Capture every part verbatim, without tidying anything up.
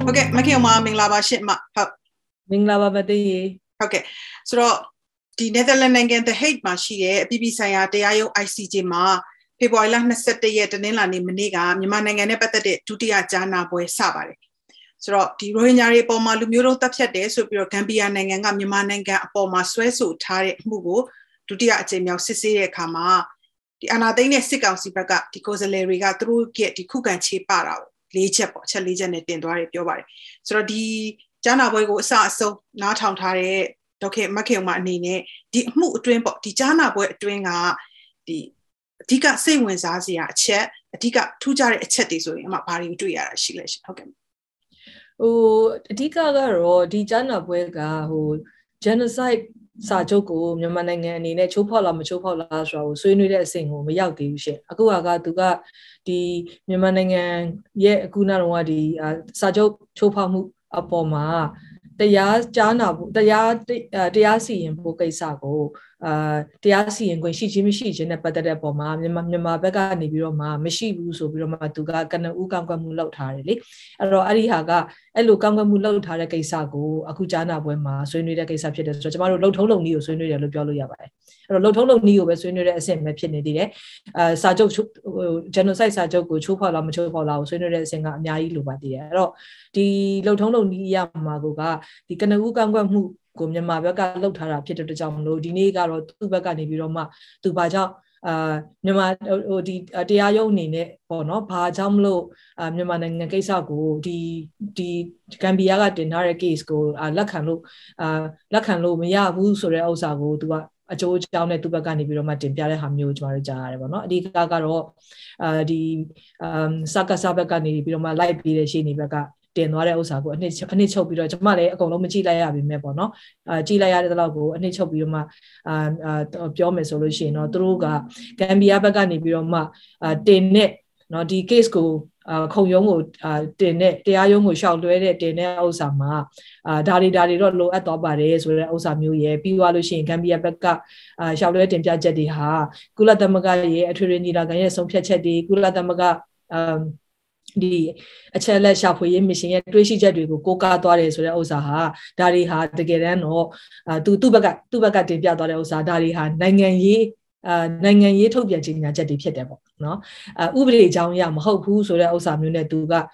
Okay, maki oma minglaba shit ma. Minglaba bati. Okay, so the Netherlands again the hate ma she a B B saya te ayo I C J ma. People I learn set the yet and in la ni maniga, Miman and better de tutia jana boy sabare. So the Rohinari Poma Lumuro Tapia de so your Cambian and Yamananga Poma Swesu Tare Mugo, tutia Jamia Sisi Kama. The another sick out Sibaga, the Cosale riga through get the cook and cheap para. Leche pocha legion at the end of your body. So the Jana boy go sa so not how tare, okay, Makio Manine, the mood dream, the Jana boy doing a the Tika say when Zazia chair, a Tika two jar a chetty so I'm a party to ya she let okay. Oh, Tika Garo, the Jana Boyga who genocide Sajoko, Yamananga, Nina Chopola, Machopola, so you need a sing home, Yaki shit. Akuaga to got the Yamananga, ye Kunawadi, Sajo Chopamu Apoma, the Yas Jana, the Yad, the Yasi and Boke Sago. Uh, the Asi and Gwenshi Jimmy and a Patata Poma, Mamma Bega Nibiroma, Meshi Buso Biroma Tuga, Kana Ukanga Mulau Tarili, Aro Arihaga, Elukanga Mulau Taraka Sago, Akujana Wema, so you need a case of Chetas, Jamaro Lotolo Neo, so you need a Lopolo Yabai. Lotolo Neo, so you need a same Pinidi, uh, Sajo Genocide Sajo, Chupola, Machopola, so you need a singer Nyai Lubadia, the Lotolo Nia Magoga, the Kana Ukanga Mu. Gomyama Baka looked her up to the Jamlo, Diniga or Tubaka Nibiroma, Tubaja, uh, Nema or the Diayoni, or no, Pa Jamlo, Neman and Kesago, the the Cambiaga Denara case go, uh, Lakano, uh, Lakano, Mia, Wusore Osago, to a George down at Tubacani Biroma, Timpiara Hamu, Marja, no, the Gagaro, uh, the um, Sakasabakani, Biroma, Light Peter Shini Baka. Tenore Osago, and it's a niche hobby, Jamale, a Colomachila, remember, no? Gila the Lago, a niche hobby, um, uh, Piome solution, or Druga, can be Abagani, Biroma, uh, Dene, no, the case go, uh, Koyongo, uh, Dene, the Ayongo shall do it, Dene Osama, uh, Dari Dari Rolo at Obares, where Osamu, ye, Piwalushin, can be a Becca, uh, shall do it in Jajadi Ha, Gula Damagaye, a Turinida, some Piachedi, Gula Damaga, um, the a chela shop for missing a twishy jetty go coca dollars or Osaha, Dari had the get or to Tubaga, Tubaga de Piadosa, Dari had Nangan ye, Nangan ye Tobia Jina Jetty Pietable, no? Ubri Jam Yam, Hope who's or Osa Mune Tuga,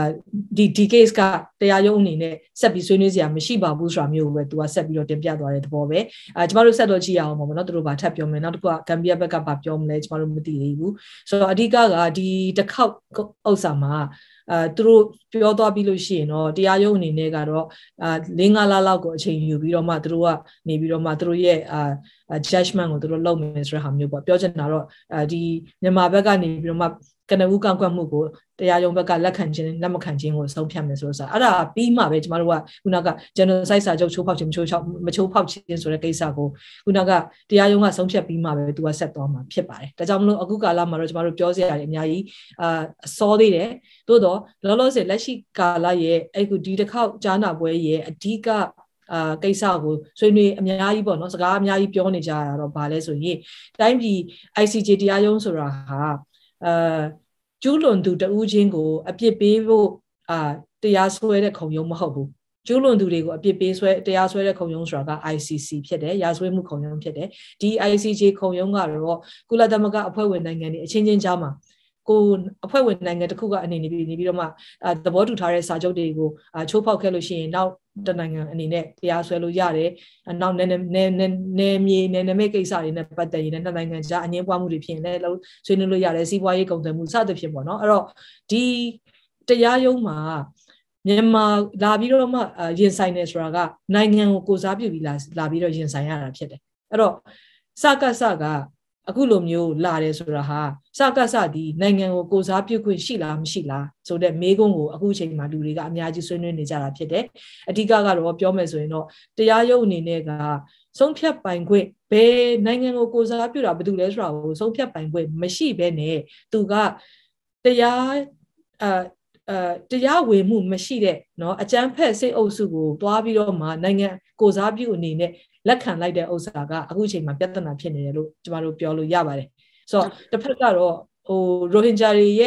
the D K's car, they are only Sapisunisia, Mishiba Busra Mu, to a Sabio de Piador at Bobe. Tomorrow said Ogia, not to about Tapium, not can be a backup up your ledge, Marumati. So Adiga, the the cow Osama. Uh, through Piotr Bilushin or the Ioni Negaro, uh, Linga Lago, chain you, Biroma Drua, Nibiroma Druye, uh, judgment or the low minister Hamu, but Piojanaro, uh, the Nemabaga Nibiroma, Kanauka Mugo, the Ayombaga Lakanjin, Namakanjin was so Piamis. Ada Bima, which Marua, Unaga, Genocide Sajo, Chopachim, Macho Pouchins or a Kesago, Unaga, the Ayonga Sompia Bima to a set on my Pipai. The Jamlo Aguga Lama, Maru Josia, and Yai, uh, saw the Dodo, Lolo said, Lashi Kala ye, I could do the cow, Jana way ye, a Tika. Uh, Kaisago, so me, Miaibo, no Sagamia Pionija or Palace or ye. Time the I C J D Ion Suraha. Uh, Julon do the Ujingo, a pie bevo, ah, the Yasway Koyom Hobu. Julon do they go a pie base where the Yasway Koyom Sraga, I C C Pede, Yasway Mukoyom Pede, D I C J Koyonga, Kula Damaga appointment and a changing jama. Go appointment and get a cougar and in Nibiroma, at the Bodu Tare Sajo de go, a Chopa Keloshi, now the Nanga and in it, the Yaswell Yare, and now name ye, Neneme Kisa in a Pata in a Nanga, and Yamudi Pian, so no Yare, see why you go the Musa de Piano, or D. The Yayoma, Yama, Labiroma, Yensinus Raga, Nangan goes up, you realize Labiro Yensayana Pede. Ero Saga Saga. Akulomio, Lares Raha, Saka Sadi, Nangan goes up you could Shila, Shila, so that Megongo, Akuching Maduriga, Miaji Sunu Nizara Pede, a Digaga or Piomeso, the Ayoni Nega, some Pia Banque, Be, Nangan goes up you, Abdules Rao, so Pia Banque, Mashi Bene, Tuga, the Ya, uh, uh, the Yahweh moon, Mashide, no, a jam pair say Osugo, Dwabio Ma, Nangan goes up you in Lakan like the Osaga, Aguchi, my Betana Pinero, Jamaru Piolo Yabare. So the Pagaro, oh, Rohinjari, ye,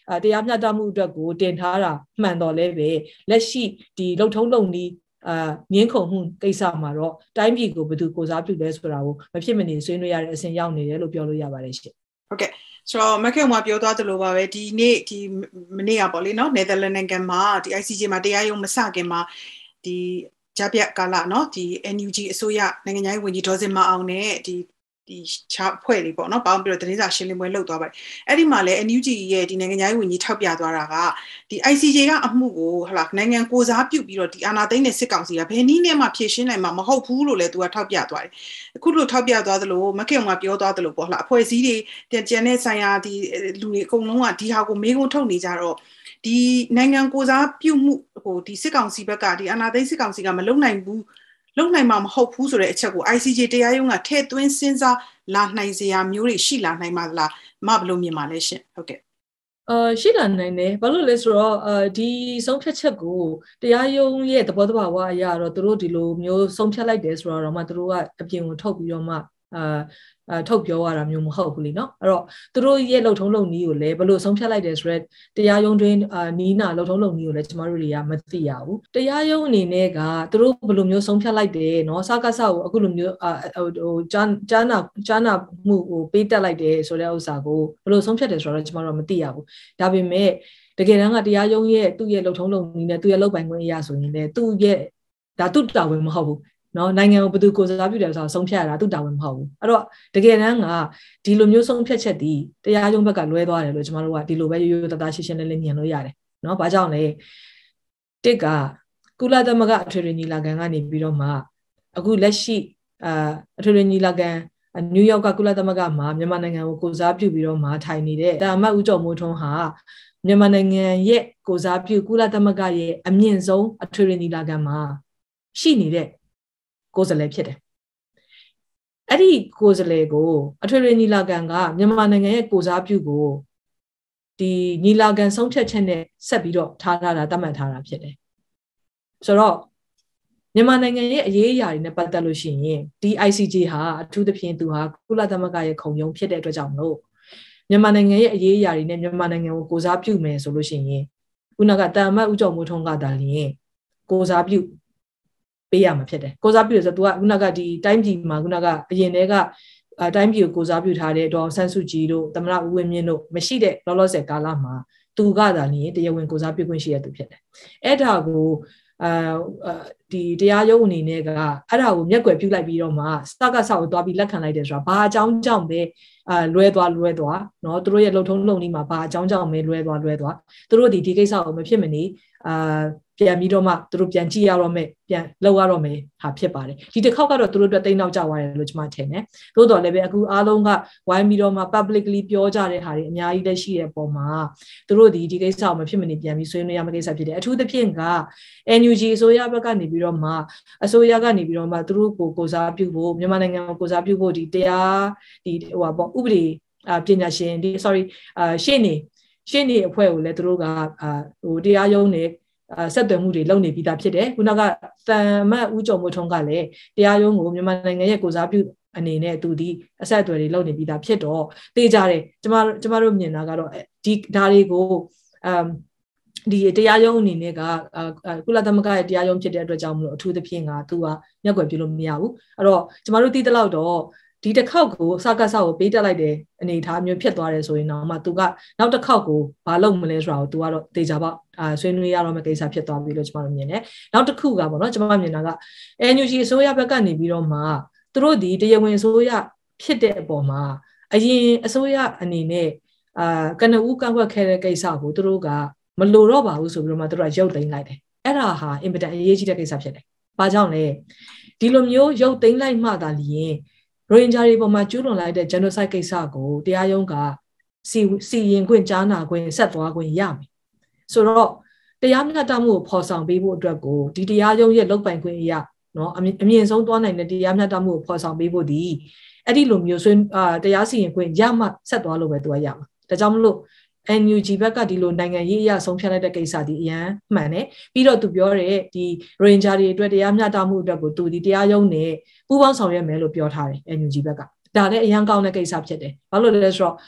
တရားမျှတမှုအတွက်ကိုတင်ထားတာမှန်တော်လဲပဲလက်ရှိဒီလုံထုံးလုံနည်းအာငင်းခုန်မှုကိစ္စမှာတော့တိုင်းပြည်ကိုဘယ်သူကိုစားပြုလဲဆိုတာကိုမဖြစ်မနေဆွေးနွေးရတဲ့အဆင့်ရောက်နေတယ်လို့ပြောလို့ရပါတယ်ရှင်ဟုတ်ကဲ့ဆိုတော့မခင်ကပြောသွားသလိုပါပဲဒီနေ့ဒီမနေ့ကပေါ့လေနော်နယ်သာလန်နိုင်ငံမှာဒီ I C J မှာတရားရုံးမစခင်မှာဒီဂျာပြတ်ကာလနော်ဒီ N U G အစိုးရနိုင်ငံခြားရေးဝန်ကြီးဒေါ်စင်မအောင်နဲ့ဒီဒီချားဖွဲ့လေးပေါ့နော်ပေါင်းပြီးတော့သတင်းစာရှင်းလင်းပွဲလုပ်သွားပါတယ်အဲ့ဒီမှာလည်း N U G ရဲ့ဒီနိုင်ငံခြားရေးဝန်ကြီးထောက်ပြသွားတာကဒီ I C J ကအမှုကိုဟလာနိုင်ငံကိုစားပြုပြီးတော့ဒီအာဏာသိမ်းတဲ့စစ်ကောင်စီကဘယ်နည်းနဲ့မှဖြေရှင်းနိုင်မှာမဟုတ်ဘူးလို့လည်းသူကထောက်ပြသွားတယ်အခုလိုထောက်ပြသွားသလိုမခင်ကပြောသွားသလိုပေါ့ဟလာအဖွဲ့အစည်းတွေကျန်တဲ့ဆိုင်ရာဒီလူတွေအကုန်လုံးကဒီဟာကိုမေးခွန်းထုတ်နေကြတော့ဒီနိုင်ငံကိုစားပြုမှုဟိုဒီစစ်ကောင်စီဘက်ကဒီအာဏာသိမ်းစစ်ကောင်စီကမလုံနိုင်ဘူးလုံနိုင်မှာမဟုတ်ဘူးဆိုတဲ့အချက်ကို I C J တရားရုံးကထည့်သွင်းစဉ်းစားလာနိုင်စရာမျိုးတွေရှိလာနိုင်မှာလားမဘလို့မြင်ပါလဲရှင်ဟုတ်ကဲ့အာရှိလာနိုင်တယ်ဘာလို့လဲဆိုတော့အာဒီဆုံးဖြတ်ချက်ကိုတရားရုံးရဲ့သဘောတဘာဝအရတော့သူတို့ဒီလိုမျိုးဆုံးဖြတ်လိုက်တယ်ဆိုတော့မှသူတို့ကအပြင်ကိုထုတ်ပြီးတော့မှအာအထုတ်ပြောရတာမျိုးမဟုတ်ဘူးလीเนาะအဲ့တော့သူတို့ရဲ့လှုပ်ထုံးလုံနည်းကိုလည်းဘယ်လိုဆုံးဖြတ်လိုက်တယ်ဆိုတော့တရားရုံးတွင်အာနီးနာလှုပ်ထုံးလုံနည်းကိုလည်းကျမတို့တွေကမသိရဘူးတရားရုံးအနေနဲ့ကသူတို့ဘယ်လိုမျိုးဆုံးဖြတ်လိုက်တယ်เนาะစကားစကိုအခုလိုမျိုးအာဟိုဂျာဂျာနာဂျာနာမှုကိုပေးတက်လိုက်တယ်ဆိုတဲ့ဥစ္စာကိုဘယ်လိုဆုံးဖြတ်တယ်ဆိုတော့ကျမတို့မသိရဘူးဒါပေမဲ့တကယ်တမ်းကတရားရုံးရဲ့သူ့ရဲ့လှုပ်ထုံးလုံနည်းနဲ့သူ့ရဲ့လုပ်ပိုင်ခွင့်အရာဆိုရင်လည်းသူ့ရဲ့ဒါသူ့တာဝန်မဟုတ်ဘူးနော်နိုင်ငံကိုဘယ်သူကိုစားပြုတယ်ဆိုတာဆုံးဖြတ်ရတာသူ့တာဝန်မဟုတ်ဘူးအဲ့တော့တကယ်တမ်းကဒီလိုမျိုးဆုံးဖြတ်ချက်ဒီတရားရုံးဘက်ကလွဲသွားတယ်လို့ကျွန်တော်တို့ကဒီလိုပဲရိုးရိုးသားသားရှင်းရှင်းလင်းလင်းမြင်လို့ရတယ်နော်ဘာကြောင့်လဲတစ်ကကုလသမဂ္ဂအထွေထွေညီလာခံကနေပြီးတော့မှအခုလက်ရှိအာအထွေထွေညီလာခံနယူးယောက်ကကုလသမဂ္ဂမှာမြန်မာနိုင်ငံကိုကိုစားပြုပြီးတော့မှထိုင်နေတဲ့တာမတ်ဦးကျော်မိုးထွန်းဟာမြန်မာနိုင်ငံရဲ့ကိုစားပြုကုလသမဂ္ဂရဲ့အမြင့်ဆုံးအထွေထွေညီလာခံမှာရှိနေတဲ့ကိုယ်စားလှယ်ဖြစ်တယ်အဲ့ဒီကိုယ်စားလှယ်ကိုအထွေထွေညီလာခံကမြန်မာနိုင်ငံရဲ့ကိုစားပြုကိုဒီညီလာခံဆုံးဖြတ်ချက်နဲ့ဆက်ပြီးတော့ထားထားတာတတ်မှတ်ထားတာဖြစ်တယ်ဆိုတော့မြန်မာနိုင်ငံရဲ့အရေးအရာတွေနဲ့ပတ်သက်လို့ရှိရင်ဒီ I C J ဟာအထူးသဖြင့်သူဟာကုလသမဂ္ဂရဲ့ခုံရုံးဖြစ်တဲ့အတွက်ကြောင့်မလို့မြန်မာနိုင်ငံရဲ့အရေးအရာတွေနဲ့မြန်မာနိုင်ငံကိုကိုစားပြုမယ်ဆိုလို့ရှိရင်ခုနကတာမတ်ဦးကျော်မိုးထွန်းကဒါလျင်ကိုစားပြုပေးရမှာဖြစ်တယ်ကိုစားပြုဆိုတော့ तू ကခုနကဒီတိုင်းပြည်မှာခုနကအရင်တည်းကအတိုင်းပြည်ကိုကိုစားပြုထားတဲ့ဒေါ်ဆန်းစုကြည်တို့သမ္မတဦးဝင်းမြင့်တို့မရှိတဲ့လောလောဆယ်ကာလမှာသူကသာလျင်တရားဝင်ကိုစားပြုခွင့်ရှိရသူဖြစ်တယ်အဲ့ဒါကိုအာဒီတရားရုံးအနေနဲ့ကအဲ့ဒါကိုမျက်ကွယ်ပြုလိုက်ပြီးတော့မှစကဆောက်ကိုသွားပြီးလက်ခံလိုက်တယ်ဆိုတာဘာအကြောင်းကြောင့်ပဲအာလွဲသွားလွဲသွားเนาะသူတို့ရဲ့လှုပ်ထုံးလုံနည်းမှာဘာအကြောင်းကြောင့်ပဲလွဲသွားလွဲသွားသူတို့ဒီဒီကိစ္စကိုမဖြစ်မနေအာပြန်ပြီးတော့မှသူတို့ပြန်ကြည့်ရတော့မယ်ပြန်လောက်ရတော့မယ်ဟာဖြစ်ပါတယ်ဒီတစ်ခေါက်ကတော့သူတို့အတွက်တိတ်နောက်ကျသွားတယ်လို့ကျွန်မထင်တယ်သို့တော်လည်းပဲအခုအားလုံးကဝိုင်းပြီးတော့မှ publicly ပြောကြတဲ့ဟာတွေအများကြီးလည်းရှိတဲ့ပုံမှာသူတို့ဒီဒီကိစ္စကိုမဖြစ်မနေပြန်ပြီးဆွေးနွေးရမယ့်ကိစ္စဖြစ်တယ်အထူးသဖြင့်က N U G အစိုးရဘက်ကနေပြီးတော့မှအစိုးရကနေပြီးတော့မှသူတို့ကိုကိုစားပြုဖို့မြန်မာနိုင်ငံကိုကိုစားပြုဖို့ဒီတရားဒီဟိုပါပေါ့ဥပဒေပညာရှင်ဒီ sorry အာရှင်းနေရှင်းနေအဖွဲ့ကိုလည်းသူတို့ကအာဟိုတရားရုံးနဲ့ဆက်သွယ်မှုတွေလုပ်နေပြီးသားဖြစ်တယ်ခုနကတန်မတ်ဦးကျော်မိုးထွန်းကလည်းတရားရုံးကိုမြန်မာနိုင်ငံရဲ့ကိုစားပြုအနေနဲ့သူဒီအဆက်အသွယ်တွေလုပ်နေပြီးသားဖြစ်တော့တေးကြတယ်ကျမကျမတို့မြင်တာကတော့ဒီဒါတွေကိုအမ်ဒီတရားရုံးအနေနဲ့ကကုလသမဂ္ဂရဲ့တရားရုံးဖြစ်တဲ့အတွက်ကြောင့်မလို့အထူးသဖြင့်ကသူကမျက်ကွယ်ပြုလို့မရဘူးအဲ့တော့ကျမတို့သိတဲ့လောက်တော့ဒီတစ်ခေါက်ကိုစကားဆောက်ကိုပေးတက်လိုက်တဲ့အနေအထားမျိုးဖြစ်သွားတယ်ဆိုရင်တော့မှသူကနောက်တစ်ခေါက်ကိုဘာလုပ်မလဲဆိုတာကိုသူကတော့တေချာပေါ့အာဆွေးနွေးရတော့မယ့်ကိစ္စဖြစ်သွားပြီလို့ကျွန်တော်တို့မြင်တယ်နောက်တစ်ခုကပေါ့နော်ကျွန်မမြင်တာက N U G အစိုးရဘက်ကနေပြီးတော့မှသူတို့ဒီတရားဝင်အစိုးရဖြစ်တဲ့အပေါ်မှာအရင်အစိုးရအနေနဲ့အာကနဦးကောက်ွက်ခဲ့တဲ့ကိစ္စကိုသူတို့ကမလိုတော့ပါဘူးဆိုပြီးတော့မှသူတို့ကရုပ်သိမ်းလိုက်တယ်အဲ့ဒါဟာအင်ပတန်အရေးကြီးတဲ့ကိစ္စဖြစ်တယ်ဘာကြောင့်လဲဒီလိုမျိုးရုပ်သိမ်းလိုက်မှသာလျင်ရိုဟင်ဂျာတွေပေါ်မှာကျူးလွန်လိုက်တဲ့ genocide ကိစ္စကိုတရားရုံးကစီစီရင်ခွင့်ကြားနာခွင့်ဆက်သွားခွင့်ရမယ်ဆိုတော့တရားမျှတမှုကိုဖော်ဆောင်ပေးဖို့အတွက်ကိုဒီတရားရုံးရဲ့လုပ်ပိုင်ခွင့်အရာเนาะအမြင့်ဆုံးသွားနိုင်တဲ့တရားမျှတမှုကိုဖော်ဆောင်ပေးဖို့ဒီအဲ့ဒီလိုမျိုးဆွေးအာတရားစီရင်ခွင့်ရမှဆက်သွားလို့ပဲသူကရမှာဒါကြောင့်မလို့ N U G ဘက်ကဒီလိုနိုင်ငံရေးအရာဆုံးဖြတ်လိုက်တဲ့ကိစ္စဒီအရန်မှန်တယ်ပြီးတော့သူပြောတဲ့ဒီရိုဟင်ဂျာတွေအတွက်တရားမျှတမှုအတွက်ကိုသူဒီတရားရုံးနဲ့ပူးပေါင်းဆောင်ရွက်မယ်လို့ပြောထားတယ် N U G ဘက်ကဒါလည်းအရန်ကောင်းတဲ့ကိစ္စဖြစ်တယ်ဘာလို့လဲဆိုတော့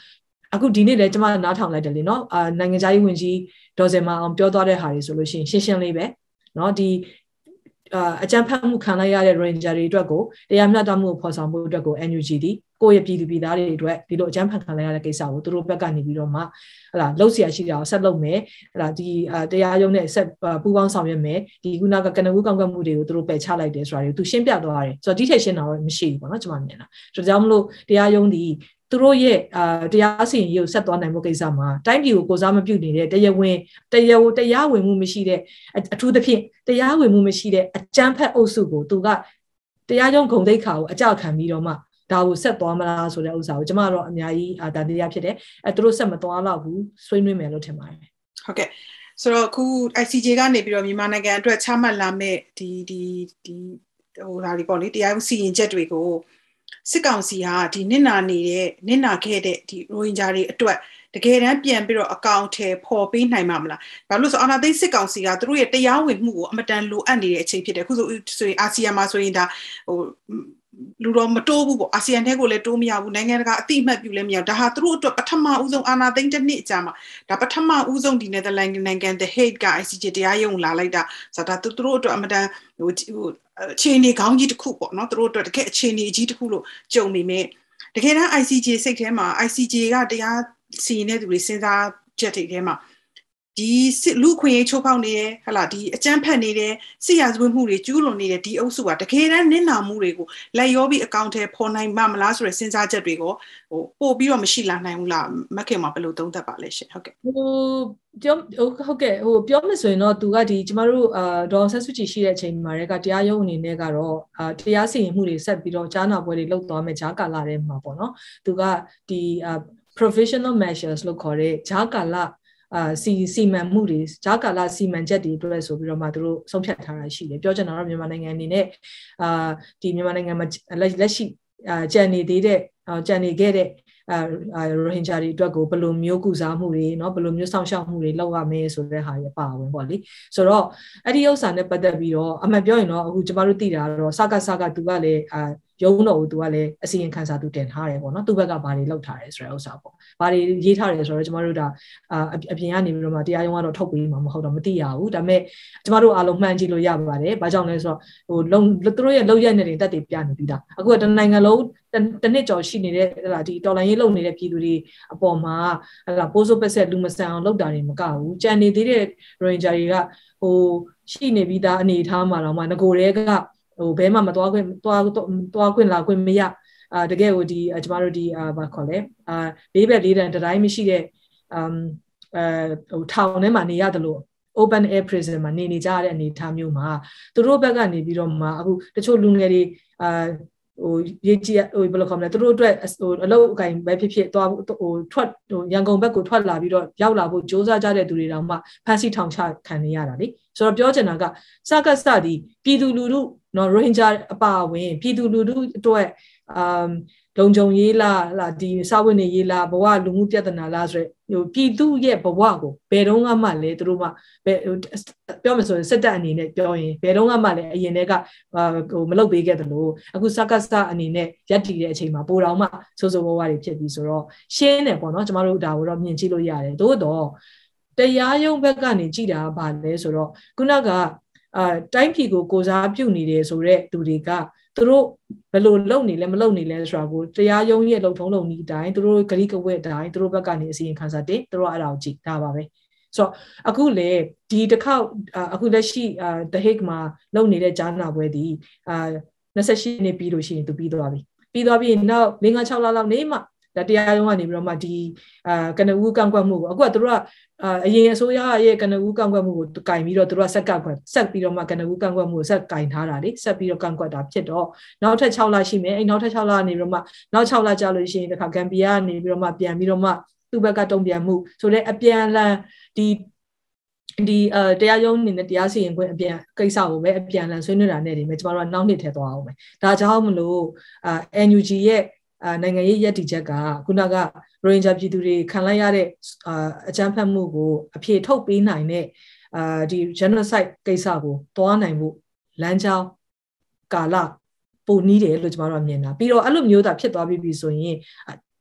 အခုဒီနေ့လည်းကျွန်မနားထောင်လိုက်တယ်လေနော်အာနိုင်ငံသားရေးဝန်ကြီးဒေါ်စင်မာအောင်ပြောသွားတဲ့ဟာတွေဆိုလို့ရှိရင်ရှင်းရှင်းလေးပဲနော်ဒီအာအကြံဖတ်မှုခံလိုက်ရတဲ့ ranger တွေအတွက်ကိုတရားမျှတမှုကိုဖော်ဆောင်ဖို့အတွက်ကို N U G ဒီကိုယ့်ရဲ့ပြည်သူပြည်သားတွေအတွက်ဒီလိုအကြံဖတ်ခံလိုက်ရတဲ့ကိစ္စကိုသူတို့ဘက်ကနေပြီးတော့မှဟလာလှုပ်เสียရှိတာကိုဆက်လုပ်မယ်ဟလာဒီတရားရုံးနဲ့ဆက်ပူးပေါင်းဆောင်ရွက်မယ်ဒီခုနကကနဦးကောက်ကွက်မှုတွေကိုသူတို့ပယ်ချလိုက်တယ်ဆိုတာတွေကိုသူရှင်းပြသွားတယ်ဆိုတော့ဒီထက်ရှင်းတာတော့မရှိဘူးပေါ့နော်ကျွန်မမြင်တာဒါကြောင့်မလို့တရားရုံးဒီသူတို့ရဲ့အာတရားစီရင်ရေးကိုဆက်သွားနိုင်မှုကိစ္စမှာတိုင်းပြည်ကိုကိုစားမပြုနေတဲ့တရားဝင်တရားတရားဝင်မှုမရှိတဲ့အထူးသဖြင့်တရားဝင်မှုမရှိတဲ့အကြမ်းဖက်အုပ်စုကိုသူကတရားရုံးဂုဏ်သိက္ခာကိုအကြောက်ခံပြီးတော့မှဒါကိုဆက်သွားမလားဆိုတဲ့ဥစ္စာကိုကျွန်မတို့အများကြီးအာဒါတရားဖြစ်တယ်အဲသူတို့ဆက်မသွားတော့ဘူးဆွေးနွေးမယ်လို့ထင်ပါတယ်ဟုတ်ကဲ့ဆိုတော့အခု I C J ကနေပြီးတော့မြန်မာနိုင်ငံအတွက်ချမှတ်လာမဲ့ဒီဒီဒီဟိုဒါတွေပေါ့လေတရားရုံးစီရင်ချက်တွေကိုစစ်ကောင်စီဟာဒီနစ်နာနေတဲ့နစ်နာခဲ့တဲ့ဒီရိုဟင်ဂျာတွေအတွက်တကယ်တမ်းပြန်ပြီးတော့အကောင့်ထဲပေါ်ပေးနိုင်မှာမလားဘာလို့ဆိုအာနာသိစစ်ကောင်စီကသူတို့ရဲ့တရားဝင်မှုကိုအမတန်လိုအပ်နေတဲ့အချိန်ဖြစ်တယ်အခုဆိုဆိုရင်အာဆီယံမှာဆိုရင်ဒါဟိုလူတော်မတိုးဘူးပေါ့အာဆီယံထဲကိုလည်းတိုးမရဘူးနိုင်ငံတကာအတိအမှတ်ပြုလည်းမရဘူးဒါဟာသူတို့အတွက်ပထမဦးဆုံးအာဏာသိမ်းတစ်နှစ်အကြာမှာဒါပထမဦးဆုံးဒီနယ်သာလန်နိုင်ငံ The Hague က I C J တရားရုံးလာလိုက်တာဆိုတော့သူတို့အတွက်အမတန်ဟိုအခြေအနေကောင်းကြီးတစ်ခုပေါ့နော်သူတို့အတွက်တကယ်အခြေအနေကြီးတစ်ခုလို့ကြုံမိမယ်တကယ်တမ်း I C J စိတ်ထဲမှာ I C J ကတရားစီရင်တဲ့သူတွေစဉ်းစားချက်တွေထဲမှာဒီလူခွင့်ရေးချိုးဖောက်နေတယ်ဟလာဒီအကြမ်းဖက်နေတယ်စစ်ရာဇဝတ်မှုတွေကျူးလွန်နေတဲ့ဒီအုပ်စုကတကယ်တမ်းနစ်နာမှုတွေကိုလိုက်ရောပြီးအကောင့်ထဲပေါ်နိုင်မှာမလားဆိုတဲ့စဉ်းစားချက်တွေကိုဟိုပို့ပြီးတော့မရှိလာနိုင်ဘူးလားမခင်မှာဘယ်လိုသုံးသပ်ပါလဲရှင်ဟုတ်ကဲ့ဟိုပြောဟုတ်ကဲ့ဟိုပြောမဆိုရင်တော့သူကဒီကျမတို့အာဒေါ်ဆက်စုကြည်ရှိတဲ့အချိန်မှာလည်းကတရားရုံးအနေနဲ့ကတော့အာတရားစီရင်မှုတွေဆက်ပြီးတော့ကြားနာပွဲတွေလုပ်သွားမယ်ဂျာကာလာထဲမှာပေါ့နော်သူကဒီအာ professional measures လို့ခေါ်တဲ့ဂျာကာလာအာစီစီမံမှုတွေဂျာကာလာစီမံချက်တွေအတွက်ဆိုပြီးတော့မှသူတို့ဆုံးဖြတ်ထားတာရှိတယ်ပြောချင်တာတော့မြန်မာနိုင်ငံအနေနဲ့အာဒီမြန်မာနိုင်ငံမှာလက်ရှိအာကြံနေသေးတဲ့ကြံနေခဲ့တဲ့အာရိုဟင်ဂျာတွေအတွက်ကိုဘယ်လိုမျိုးကုစားမှုတွေเนาะဘယ်လိုမျိုးစောင့်ရှောက်မှုတွေလုပ်ရမယ်ဆိုတဲ့ဟာရပါဝင်ပေါ့လေဆိုတော့အဲ့ဒီဥစ္စာနဲ့ပတ်သက်ပြီးတော့အမှန်ပြောရင်တော့အခုကျမတို့သိတာတော့စကားစကားသူကလည်းအာရုံးတော်ကိုသူကလည်းအစီရင်ခံစာသူတင်ထားတယ်ပေါ့နော်သူဘက်ကဘာတွေလုပ်ထားတယ်ဆိုတဲ့ဥစ္စာပေါ့ဘာတွေရေးထားတယ်ဆိုတော့ကျမတို့ဒါအာအပြင်ကနေပြီးတော့မှတရားရုံးကတော့ထုတ်ပေးမှာမဟုတ်တော့မသိရဘူးဒါပေမဲ့ကျမတို့အားလုံးမှန်ကြည့်လို့ရပါတယ်ဘာကြောင့်လဲဆိုတော့ဟိုလုံသူတို့ရဲ့လုံရက်နေတွေတက်တွေပြနေပြီးသားအခုကတနိုင်ငံလုံးတနစ်ကျော်ရှိနေတဲ့ဟလာဒီတော်လိုင်းရေးလုပ်နေတဲ့ပြည်သူတွေအပေါ်မှာဟလာပိုးစိုးပက်ဆက်လူမဆန်အောင်လုပ်တာတွေမကဘူးကြံနေသေးတဲ့ရိုဟင်ဂျာတွေကဟိုရှိနေပြီးသားအနေထားမှာတော့မှငကိုတွေကဟိုဘဲမှမသွားခွင့်သွားသွားခွင့်လာခွင့်မရအာတကယ်ကိုဒီကျမတို့ဒီအာဘာခေါ်လဲအာလေးဘက်လေးတန်းတတိုင်းမရှိတဲ့အမ်အဲဟိုထောင်ထဲမှာနေရတယ်လို့ open air prison မှာနေနေကြတဲ့အနေအထားမျိုးမှာသူတို့ဘက်ကနေပြီးတော့မှအခုတချို့လူငယ်တွေအာဟိုရေးကြည့်ဟိုဘယ်လိုခေါ်မလဲသူတို့အတွက်ဟိုအလုပ်အကင်ပဲဖြစ်ဖြစ်သွားဟိုထွက်ဟိုရန်ကုန်ဘက်ကိုထွက်လာပြီးတော့ရောက်လာဖို့စ조사ကြတဲ့သူတွေတောင်မှဖမ်းဆီးထောင်ချခံနေရတာလေဆိုတော့ပြောချင်တာကစကစဒီပြည်သူလူထုနော်ရိုဟင်ဂျာအပါအဝင်ပြည်သူလူထုအတွက်အမ်လုံခြုံရေးလားလာဒီစာဝတ်နေရေးလားဘဝလူမှုပြဿနာလားဆိုရယ်ဟိုပြည်သူရဲ့ဘဝကိုဘယ်တော့မှလည်းသူတို့မှဘယ်ပြောမှဆိုရင်စစ်တပ်အနေနဲ့ပြောရင်ဘယ်တော့မှလည်းအရင်တည်းကဟိုမလုပ်ပေးခဲ့တယ်လို့အခုစကားစအနေနဲ့ရက်တည်တဲ့အချိန်မှာပိုတော်မှစိုးစိုးဝါးဝါတွေဖြစ်ပြီးဆိုတော့ရှင်းတယ်ပေါ့နော်ကျမတို့ဒါကိုတော့မြင်ကြည့်လို့ရတယ်သို့တော့တရားရုံးဘက်ကနေကြည်တာဗာလဲဆိုတော့ခုနကအာတိုင်းပြည်ကိုကိုစားပြုနေတယ်ဆိုတော့သူတွေကသူတို့ဘယ်လိုလုပ်နေလဲမလုပ်နေလဲဆိုတာကိုတရားရုံးရဲ့လုံထုံးလုံနည်းအတိုင်းသူတို့ဂရိကဝတ်အတိုင်းသူတို့ဘက်ကနေအစီရင်ခံစာတင်သူတို့အဲ့ဒါကိုကြည့်ဒါပါပဲဆိုတော့အခုလေဒီတစ်ခေါက်အခုလက်ရှိအာ The Hague မှာလုပ်နေတဲ့ကြားနာပွဲဒီအာ28နှစ်ပြီးလို့ရှိရင်သူပြီးသွားပြီပြီးသွားပြီးနောက်၄၅၆လလောက်နေမှဒါတရားရုံးကနေပြီးတော့မှဒီအာကနဦးကန့်ကွက်မှုကိုအခုကသူတို့ကအရင်အစိုးရရဲ့ကနဦးကန့်ကွက်မှုကိုကင်ပြီးတော့သူတို့ကဆက်ကန့်ကွက်ဆက်ပြီးတော့မှကနဦးကန့်ကွက်မှုကိုဆက်ကင်ထားတာလေဆက်ပြီးတော့ကန့်ကွက်တာဖြစ်တော့နောက်ထပ်6လရှိမယ်အဲနောက်ထပ်6လနေပြီးတော့မှနောက်6လကြာလို့ရှိရင်တခါဂမ်ဘီယာနေပြီးတော့မှပြန်ပြီးတော့မှသူ့ဘက်ကတုံ့ပြန်မှုဆိုတော့အပြန်လန်ဒီဒီအဲတရားရုံးအနေနဲ့တရားစီရင်ခွင့်အပြန်ကိစ္စကိုပဲအပြန်လန်ဆွေးနွေးတာနဲ့ဒီမဲ့ကျမတို့ကနောက်နှစ်ထဲသွားအောင်မယ်ဒါကြောင့်မလို့အာ N U G ရဲ့အာနိုင်ငံရေးရည်တည်ချက်ကခုနကရိုဟင်ဂျာပြည်သူတွေခံလိုက်ရတဲ့အာအကြမ်းဖက်မှုကိုအဖြေထုတ်ပေးနိုင်တဲ့အာဒီ genocide ကိစ္စကိုတွားနိုင်ဖို့လမ်းကြောင်းကာလပုံနီးတယ်လို့ကျွန်တော်တို့မြင်တာပြီးတော့အဲ့လိုမျိုးသာဖြစ်သွားပြီဆိုရင်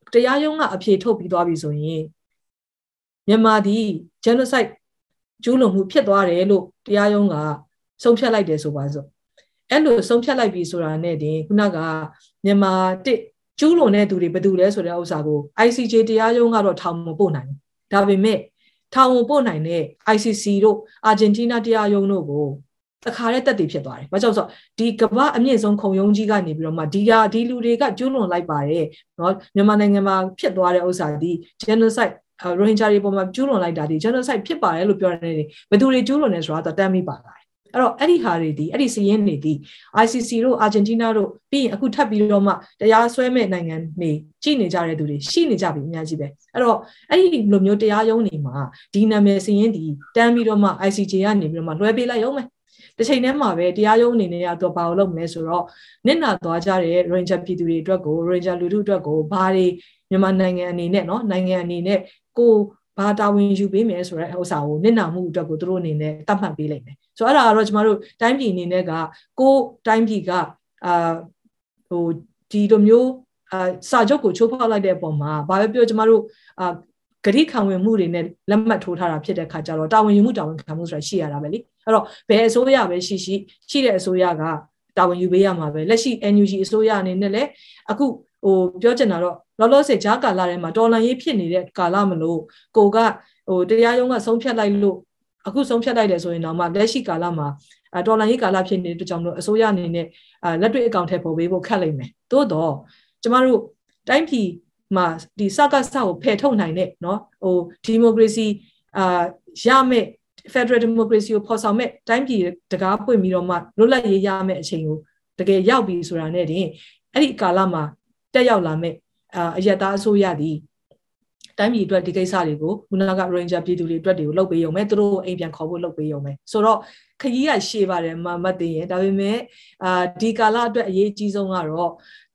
တရားရုံးကအဖြေထုတ်ပြီးသွားပြီဆိုရင်မြန်မာဒီ genocide ကျူးလွန်မှုဖြစ်သွားတယ်လို့တရားရုံးကဆုံးဖြတ်လိုက်တယ်ဆိုပါစို့အဲ့လိုဆုံးဖြတ်လိုက်ပြီဆိုတာနဲ့တင်ခုနကမြန်မာတစ်ကျူးလွန်တဲ့သူတွေဘယ်သူလဲဆိုတဲ့ဥစ္စာကို I C J တရားရုံးကတော့ထောင်မပို့နိုင်ဘူးဒါပေမဲ့ထောင်ပို့နိုင်တဲ့ I C C တို့အာဂျင်တီးနားတရားရုံးတို့ကိုတခါတည်းတက်တည်ဖြစ်သွားတယ်။ဘာကြောင့်ဆိုတော့ဒီကမ္ဘာအမြင့်ဆုံးခုံရုံးကြီးကနေပြီးတော့မှဒီဟာဒီလူတွေကကျူးလွန်လိုက်ပါတယ်နော်မြန်မာနိုင်ငံမှာဖြစ်သွားတဲ့ဥစ္စာဒီ genocide ရိုဟင်ဂျာတွေပေါ်မှာကျူးလွန်လိုက်တာဒီ genocide ဖြစ်ပါတယ်လို့ပြောနေတယ်ဘယ်သူတွေကျူးလွန်နေဆိုတာတမ်းမိပါလားအဲ့တော့အဲ့ဒီဟာတွေဒီအဲ့ဒီစီးရင်တွေဒီ I C C တို့အာဂျင်တီးနားတို့ပြီးရင်အခုထပ်ပြီးတော့မှတရားစွဲမဲ့နိုင်ငံတွေကြည့်နေကြတဲ့သူတွေရှိနေကြပြီအများကြီးပဲအဲ့တော့အဲ့ဒီလိုမျိုးတရားရုံးတွေမှာဒီနာမည်စီးရင်ဒီတမ်းပြီးတော့မှ I C J ကနေပြီးတော့မှလွှဲပေးလိုက်ရုံပဲတစ်ချိန်တည်းမှာပဲတရားရုံးအနေနဲ့ကတော့ဘာလို့လုပ်မလဲဆိုတော့နစ်နာသွားကြတဲ့ Ranger ပြည်သူတွေအတွက်ကို Ranger လူထုအတွက်ကိုဘာတွေမြန်မာနိုင်ငံအနေနဲ့နော်နိုင်ငံအနေနဲ့ကိုဘာတာဝန်ယူပေးမယ်ဆိုတဲ့ဥစ္စာကိုနစ်နာမှုအတွက်ကိုသူတို့အနေနဲ့တတ်မှတ်ပေးလိုက်မယ်ဆိုတော့အဲ့ဒါကတော့ကျမတို့တိုင်းပြည်အနေနဲ့ကကိုတိုင်းပြည်ကအာဟိုဒီလိုမျိုးအာစာချုပ်ကိုချိုးဖောက်လိုက်တဲ့အပေါ်မှာဘာပဲပြောကျမတို့အာဂရိခံဝင်မှုတွေနဲ့လက်မှတ်ထိုးထားတာဖြစ်တဲ့ခါကျတော့တာဝန်ယူမှုတာဝန်ခံမှုဆိုတာရှိရတာပဲလေအဲ့တော့ဘယ်အစိုးရပဲရှိရှိရှိတဲ့အစိုးရကတာဝန်ယူပေးရမှာပဲလက်ရှိ N U G အစိုးရအနေနဲ့လည်းအခုဟိုပြောချင်တာတော့လောလောဆယ်ဂျားကာလာထဲမှာတော်လန်ရေးဖြစ်နေတဲ့ကာလမလို့ကိုကဟိုတရားရုံးကဆုံးဖြတ်လိုက်လို့အခုဆုံးဖြတ်လိုက်တယ်ဆိုရင်တော့မှလက်ရှိကာလမှာတော်လန်ရေးကာလဖြစ်နေတဲ့အတွက်ကြောင့်မလို့အစိုးရအနေနဲ့လက်တွေ့အကောင့်ထဲပေါ်ပေးဖို့ခက်လိမ့်မယ်သို့တော့ကျမတို့တိုင်းပြည်မှာဒီစကားစကိုဖယ်ထုတ်နိုင်တဲ့เนาะဟိုဒီမိုကရေစီအာရမယ့် Federal Democracy ကိုပေါ်ဆောင်မဲ့တိုင်းပြည်တကားပွင့်ပြီးတော့မှလွတ်လပ်ရေးရမယ့်အချိန်ကိုတကယ်ရောက်ပြီဆိုတာနဲ့တင်အဲ့ဒီကာလမှာတက်ရောက်လာမဲ့အာအယက်သားအစိုးရသည်တိုင်းပြည်အတွက်ဒီကိစ္စတွေကိုခုနက Ranger ပြည်သူတွေအတွက်တွေကိုလုပ်ပေးရုံပဲသူတို့အိမ်ပြန်ခေါ်ဖို့လုပ်ပေးရုံပဲဆိုတော့ခကြီးကရှေ့ပါတယ်မမသိရင်ဒါပေမဲ့အာဒီကာလအတွက်အရေးအကြီးဆုံးကတော့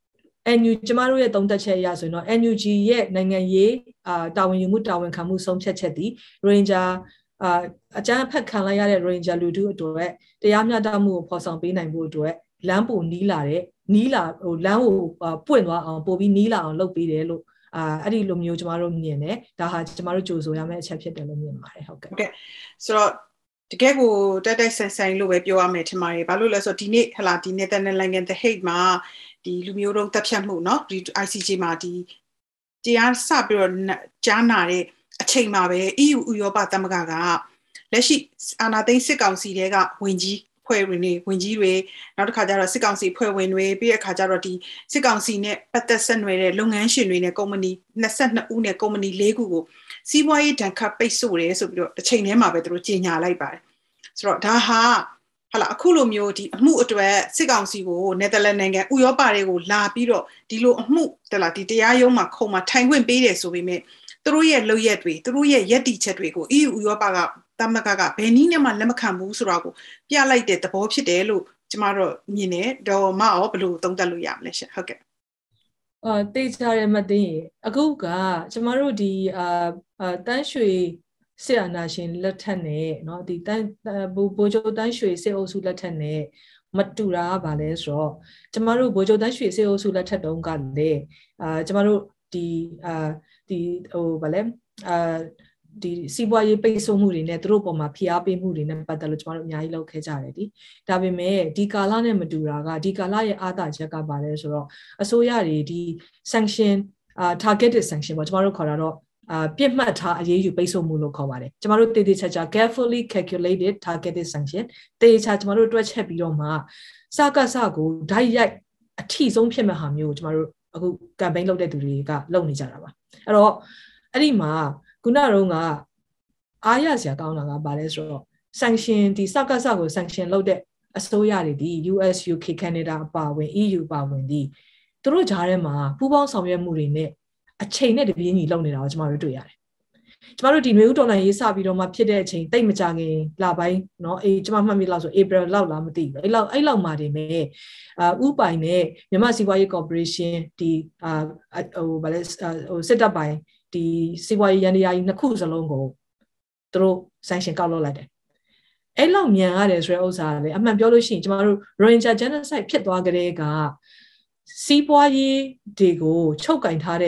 N U G ကျမတို့ရဲ့သုံးသက်ချက်အရဆိုရင်တော့ N U G ရဲ့နိုင်ငံရေးအာတာဝန်ယူမှုတာဝန်ခံမှုဆုံးဖြတ်ချက်သည် Ranger အာအကြမ်းဖက်ခံလိုက်ရတဲ့ Ranger လူထုအတွက်တရားမျှတမှုကိုဖော်ဆောင်ပေးနိုင်ဖို့အတွက်လမ်းပိုနီးလာတဲ့နီးလာဟိုလမ်းကိုပွင့်သွားအောင်ပို့ပြီးနီးလာအောင်လုပ်ပေးတယ်လို့အာအဲ့ဒီလိုမျိုးကျမတို့မြင်တယ်ဒါဟာကျမတို့ကြိုဆိုရမယ့်အချက်ဖြစ်တယ်လို့မြင်ပါတယ်ဟုတ်ကဲ့ဟုတ်ကဲ့ဆိုတော့တကယ်ကိုတက်တက်ဆန်ဆန်လို့ပဲပြောရမယ်ထင်ပါတယ်ဘာလို့လဲဆိုတော့ဒီနေ့ဟလာဒီနေ့တဲ့နိုင်ငံ The Hague မှာဒီလူမျိုးတုံးတပ်ဖြတ်မှုเนาะဒီ I C J မှာဒီတရားစပြီးတော့ကြားနာတဲ့အချိန်မှာပဲ E U ဥရောပသမဂ္ဂကလက်ရှိအာဏာသိမ်းစစ်ကောင်စီတွေကဝင်ကြီးဖွဲ့ဝင်တွေဝင်ကြီးတွေနောက်တစ်ခါကျတော့စစ်ကောင်စီဖွဲ့ဝင်တွေပြီးတဲ့အခါကျတော့ဒီစစ်ကောင်စီနဲ့ပတ်သက်ဆက်နွယ်တဲ့လုပ်ငန်းရှင်တွေနဲ့ကုမ္ပဏီနှစ်十二ဦးနဲ့ကုမ္ပဏီ၄ခုကိုစီးပွားရေးဒဏ်ခတ်ပိတ်ဆို့တယ်ဆိုပြီးတော့တစ်ချိန်တည်းမှာပဲသူတို့ကြေညာလိုက်ပါတယ်ဆိုတော့ဒါဟာဟာလာအခုလိုမျိုးဒီအမှုအတွက်စစ်ကောင်စီကိုနယ်သာလန်နိုင်ငံဥရောပတွေကိုလာပြီးတော့ဒီလိုအမှုတလားဒီတရားရုံးမှာခုံမှာထိုင်ခွင့်ပေးတယ်ဆိုပေမဲ့သူတို့ရဲ့လုပ်ရက်တွေသူတို့ရဲ့ယက်တီချက်တွေကို E U ဥရောပကသမဂ္ဂကဘယ်နည်းနဲ့မှလက်မခံဘူးဆိုတာကိုပြလိုက်တဲ့သဘောဖြစ်တယ်လို့ကျမတို့မြင်တယ်တော့မအောင်ဘယ်လိုသုံးသပ်လို့ရမလဲရှင်ဟုတ်ကဲ့အာတေချာရမသိရင်အခုကကျမတို့ဒီအာတန်းရွှေစစ်အာဏာရှင်လက်ထက်နဲ့เนาะဒီတန်းဘိုးချုပ်တန်းရွှေစစ်အုပ်စုလက်ထက်နဲ့မတူတာကဘာလဲဆိုတော့ကျမတို့ဘိုးချုပ်တန်းရွှေစစ်အုပ်စုလက်ထက်တုန်းကလည်းအာကျမတို့ဒီအာဒီဟိုဗာလဲအာဒီစီးပွားရေးပိတ်ဆို့မှုတွေနဲ့သူတို့ပေါ်မှာဖိအားပေးမှုတွေနဲ့ပတ်သက်လို့ကျမတို့အများကြီးလုပ်ခဲ့ကြတယ်ဒီဒါပေမဲ့ဒီကာလနဲ့မတူတာကဒီကာလရဲ့အားသာချက်ကပါလဲဆိုတော့အစိုးရတွေဒီ sanction အာ targeted sanction ပေါ့ကျမတို့ခေါ်တာတော့အာပြစ်မှတ်ထားအရေးယူပိတ်ဆို့မှုလို့ခေါ်ပါတယ်ကျမတို့တည်တည်ချာချာ carefully calculated targeted sanction တည်ချာကျမတို့တွက်ချက်ပြီးတော့မှစကားစကိုဓာတ်ရိုက်အထီဆုံးဖြစ်မဲ့ဟာမျိုးကိုကျမတို့အခု campaign လုပ်တဲ့သူတွေကလုပ်နေကြတာပါအဲ့တော့အဲ့ဒီမှာခုနကတော့ကအားရစရာကောင်းတာကဘာလဲဆိုတော့ sanction ဒီစကားစကို sanction လုပ်တဲ့အစိုးရတွေဒီ U S U K Canada အပါအဝင် E U ပါဝင်ဒီသူတို့ကြားထဲမှာပူးပေါင်းဆောင်ရွက်မှုတွေနဲ့အချိန်နဲ့တပြေးညီလုပ်နေတာကိုကျမတို့တွေ့ရတယ်။ကျမတို့ဒီမျိုးတော်လှန်ရေးစပြီးတော့မှဖြစ်တဲ့အချိန်တိတ်မကြခင်လပိုင်းเนาะအေးကျမမှတ်မိလို့ဆို April လောက်လားမသိဘူး။အဲ့လောက်အဲ့လောက်မှာတင်မဲ့အာဥပိုင်နဲ့မြန်မာစီးပွားရေးကော်ပိုရေးရှင်းဒီအာဟိုဗာလဲဟိုစစ်တပ်ပိုင်းဒီစီးပွားရေးရန်တရားကြီးနှစ်ခုစလုံးကိုသူတို့ sanction ကောက်လုပ်လိုက်တယ်။အဲ့လောက်မြန်ရတယ်ဆိုတဲ့ဥစ္စာကလည်းအမှန်ပြောလို့ရှိရင်ကျမတို့ Ranger genocide ဖြစ်သွားကြတဲ့ကစီးပွားရေးတွေကိုချုပ်ကင်ထားတဲ့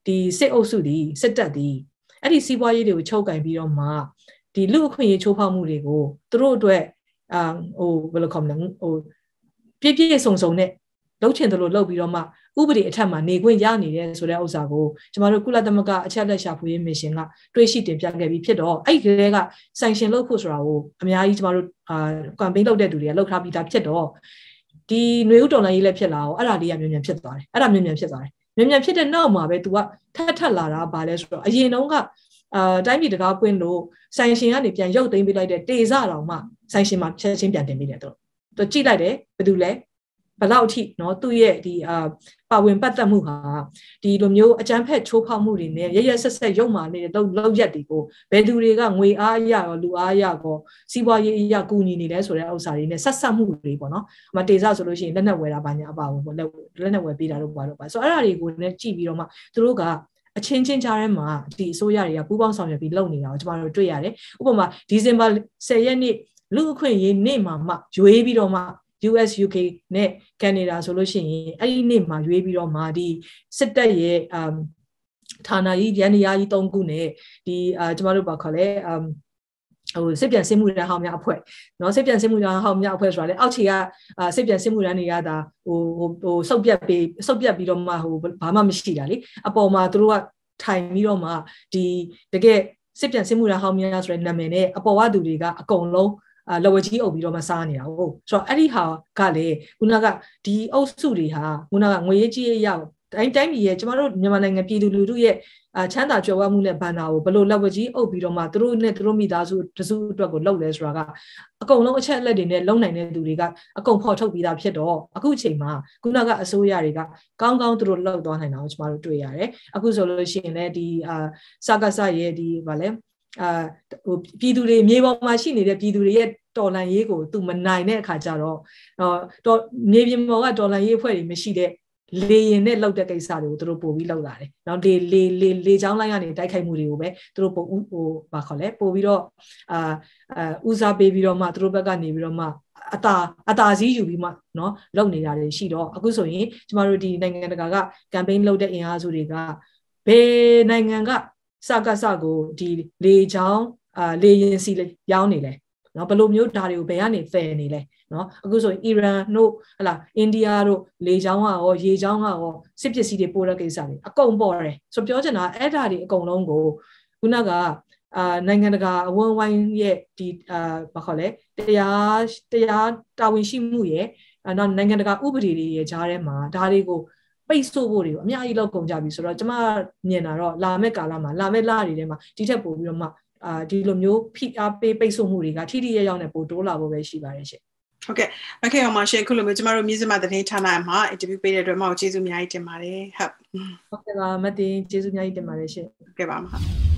ဒီစစ်အုပ်စုဒီစစ်တပ်ဒီအဲ့ဒီစီးပွားရေးတွေကိုချုပ်ကင်ပြီးတော့မှဒီလူအခွင့်အရေးချိုးဖောက်မှုတွေကိုသူတို့အတွက်အာဟိုဘယ်လိုခေါ်မလဲဟိုပြည့်ပြည့်စုံစုံနဲ့လှုပ်ချင်တယ်လို့လှုပ်ပြီးတော့မှဥပဒေအထက်မှာနေခွင့်ရနေတဲ့ဆိုတဲ့ဥစ္စာကိုကျမတို့ကုလသမဂ္ဂအချက်လက်ရှာဖွေရေးမစ်ရှင်ကတွေးရှိတင်ပြခဲ့ပြီးဖြစ်တော့အဲ့ဒီကလေးက sanction လုပ်ဖို့ဆိုတာကိုအများကြီးကျမတို့အာ campaign လုပ်တဲ့သူတွေကလှုပ်ထားပြီးသားဖြစ်တော့ဒီຫນွေဥတော်လိုင်းရေးလည်းဖြစ်လာအောင်အဲ့ဒါလေးကမြန်မြန်ဖြစ်သွားတယ်အဲ့ဒါမြန်မြန်ဖြစ်သွားတယ်မြန်မြန်ဖြစ်တဲ့နောက်မှာပဲ तू ကထပ်ထပ်လာတာဗာလဲဆိုတော့အရင်တုန်းကအာတိုင်းပြည်တကားပွင့်လို့ sanction ကနေပြန်ရုပ်သိမ်းပေးလိုက်တဲ့တေစတော်မှ sanction မှာချက်ချင်းပြန်တင်ပေးတယ်တော့သူကြည့်လိုက်တယ်ဘယ်သူလဲဘလောက်အထိเนาะသူ့ရဲ့ဒီအာပါဝင်ပတ်သက်မှုဟာဒီလိုမျိုးအကြမ်းဖက်ချိုးဖောက်မှုတွေနဲ့ရရဆက်ဆက်ရုပ်မာနေတဲ့လောက်လောက်ရက်တွေကိုဘယ်သူတွေကငွေအားရရောလူအားရရောစီးပွားရေးအရာကူညီနေလဲဆိုတဲ့ဥစ္စာတွေနဲ့ဆက်ဆက်မှုတွေပေါ့နော်အမတေစဆိုလို့ရှိရင်လက်နက်ဝယ်တာဘာညာအပါဝင်ပေါ့လက်နက်ဝယ်ပေးတာတော့ဘာလို့ပါဆိုတော့အဲ့ဒါတွေကိုလည်းကြည့်ပြီးတော့မှသူတို့ကအချင်းချင်းကြားထဲမှာဒီအစိုးရတွေကပူးပေါင်းဆောင်ရွက်ပြီးလုပ်နေတာကိုကျွန်တော်တို့တွေ့ရတယ်ဥပမာဒီဇင်ဘာဆယ်ရက်နေ့လူအခွင့်အရေးနေ့မှာမှရွေးပြီးတော့မှU S U K နဲ့ Canada ဆိုလို့ရှိရင်အဲ့ဒီနေ့မှာရွေးပြီးတော့မှဒီစစ်တပ်ရဲ့အမ်ဌာနကြီးရန်ရာကြီး၃ခုနဲ့ဒီအာကျမတို့ဘာခေါ်လဲအမ်ဟိုစစ်ပြန်စစ်မှုရန်ဟောင်းများအဖွဲ့เนาะစစ်ပြန်စစ်မှုရန်ဟောင်းများအဖွဲ့ဆိုတာလေအောက်ခြေကအာစစ်ပြန်စစ်မှုရန်တွေကဒါဟိုဟိုစုပ်ပြတ်ပြီးစုပ်ပြတ်ပြီးတော့မှဟိုဘာမှမရှိတာလေအပေါ်မှာသူတို့ကထိုင်ပြီးတော့မှဒီတကယ်စစ်ပြန်စစ်မှုရန်ဟောင်းများဆိုတဲ့နာမည်နဲ့အပေါ်ဝသူတွေကအကုန်လုံးအာလော်ဝကြီးအုပ်ပြီးတော့မစားနေတာဟုတ်ဆိုတော့အဲ့ဒီဟာကလေခုနကဒီအုပ်စုတွေဟာခုနကငွေရေးကြီးရေးရောက်တိုင်းတိုင်းပြည်ရဲ့ကျမတို့မြန်မာနိုင်ငံပြည်သူလူထုရဲ့အာချမ်းသာကြွယ်ဝမှုနဲ့ဘန္တာကိုဘလို့လော်ဝကြီးအုပ်ပြီးတော့မှသူတို့နဲ့သူတို့မိသားစုတစုအတွက်ကိုလှုပ်လဲဆိုတာကအကုန်လုံးအချက်အလက်တွေနဲ့လုံနိုင်တဲ့သူတွေကအကုန်ဖော်ထုတ်ပြီးသားဖြစ်တော့အခုချိန်မှာခုနကအစိုးရတွေကကောင်းကောင်းသူတို့လှုပ်သွားနိုင်တာကိုကျမတို့တွေ့ရတယ်အခုဆိုလို့ရှိရင်လည်းဒီအာစကားစရဲ့ဒီဗာလဲအာဟိုပြည်သူတွေမြေပေါ်မှာရှိနေတဲ့ပြည်သူတွေရဲ့တော်လှန်ရေးကိုသူမနိုင်တဲ့အခါကျတော့တော့မြေပြင်ပေါ်ကတော်လှန်ရေးအဖွဲ့တွေမရှိတဲ့လေရင်နဲ့လောက်တဲ့ကိစ္စတွေကိုသူတို့ပို့ပြီးလောက်လာတယ်။နောက်လေလေလေလေချောင်းလိုက်ကနေတိုက်ခိုက်မှုတွေကိုပဲသူတို့ပို့ဟိုဘာခေါ်လဲပို့ပြီးတော့အာအာဦးစားပေးပြီးတော့မှသူတို့ဘက်ကနေပြီးတော့မှအတာအတာစည်းယူပြီးမှเนาะလုပ်နေတာတွေရှိတော့အခုဆိုရင်ကျမတို့ဒီနိုင်ငံတကာက campaign လုပ်တဲ့အင်အားစုတွေကဘယ်နိုင်ငံကစကားစကိုဒီလေချောင်းအာလေရင်စီရောင်းနေလဲเนาะဘယ်လိုမျိုးဓာတ်တွေကိုဘယ်ကနေဖယ်နေလဲเนาะအခုဆိုရင်အီရန်တို့ဟလာအိန္ဒိယတို့လေချောင်းကရောရေချောင်းကရောစစ်ပစ္စည်းတွေပို့တဲ့ကိစ္စတွေအကုန်ပေါ်တယ်ဆိုပြောချင်တာအဲ့ဓာတ်တွေအကုန်လုံးကိုခုနကအာနိုင်ငံတကာအဝန်းဝိုင်းရဲ့ဒီအာဘာခေါ်လဲတရားတရားတာဝန်ရှိမှုရဲ့နောက်နိုင်ငံတကာဥပဒေတွေရဲ့ကြားထဲမှာဒါတွေကိုပိတ်ဆို့ဖို့တွေကိုအများကြီးလောက်ကုန်ကြပြီဆိုတော့ကျမမြင်တာတော့လာမယ့်ကာလမှာလာမယ့်လတွေထဲမှာဒီထက်ပိုပြီးတော့မှအာဒီလိုမျိုးဖိအားပေးပိတ်ဆို့မှုတွေကထိထိရောက်ရောက်နဲ့ပိုတိုးလာဖို့ပဲရှိပါတယ်ရှင်ဟုတ်ကဲ့မခင်အောင်ပါရှင်ခုလိုမျိုးကျမတို့မြစ်စမသတင်းဌာနမှာ interview ပေးတဲ့အတွက်မဟုတ်ကျေးဇူးအများကြီးတင်ပါတယ်ဟုတ်ဟုတ်ကဲ့ပါမတင်ကျေးဇူးအများကြီးတင်ပါတယ်ရှင်ဟုတ်ကဲ့ပါမဟုတ်